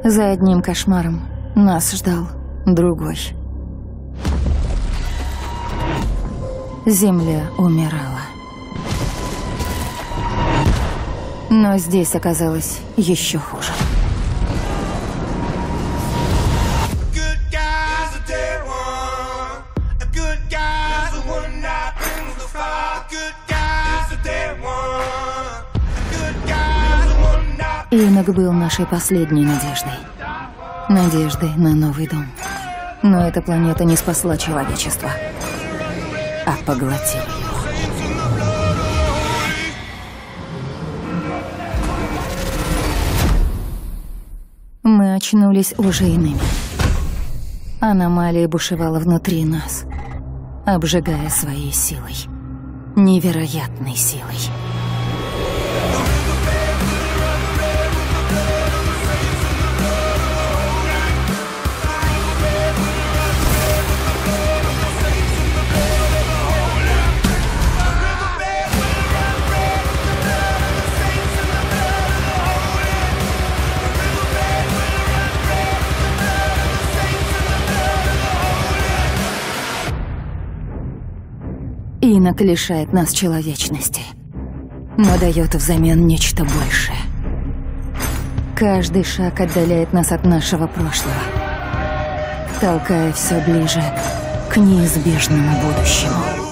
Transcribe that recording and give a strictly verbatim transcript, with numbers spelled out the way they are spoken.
За одним кошмаром нас ждал другой. Земля умирала. Но здесь оказалось еще хуже. Инок был нашей последней надеждой. Надеждой на новый дом. Но эта планета не спасла человечество, а поглотила его. Мы очнулись уже иными. Аномалия бушевала внутри нас, обжигая своей силой. Невероятной силой. Инок лишает нас человечности, но дает взамен нечто большее. Каждый шаг отдаляет нас от нашего прошлого, толкая все ближе к неизбежному будущему.